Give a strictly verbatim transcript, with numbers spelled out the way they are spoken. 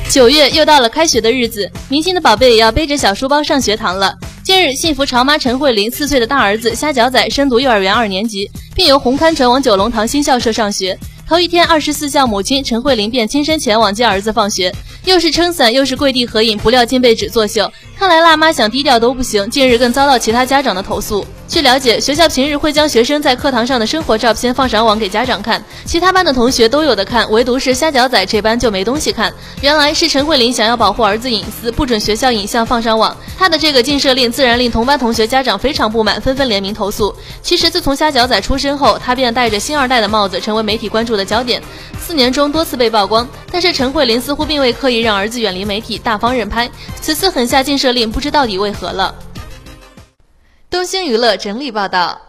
九月又到了开学的日子，明星的宝贝也要背着小书包上学堂了。近日，幸福潮妈陈慧琳四岁的大儿子虾饺仔升读幼儿园二年级，并由红磡转往九龙塘新校舍上学。头一天，二十四孝母亲陈慧琳便亲身前往接儿子放学，又是撑伞又是跪地合影，不料竟被指作秀。看来辣妈想低调都不行，近日更遭到其他家长的投诉。据了解，学校平日会将学生在课堂上的生活照片放上网给家长看，其他班的同学都有的看，唯独是虾饺仔这班就没东西看。原来是陈慧琳想要保护儿子隐私，不准学校影像放上网。她的这个禁摄令自然令同班同学家长非常不满，纷纷联名投诉。其实自从虾饺仔出生后，他便戴着星二代的帽子，成为媒体关注的焦点。四年中多次被曝光，但是陈慧琳似乎并未刻意让儿子远离媒体，大方任拍。此次狠下禁摄令，不知到底为何了。东星娱乐整理报道。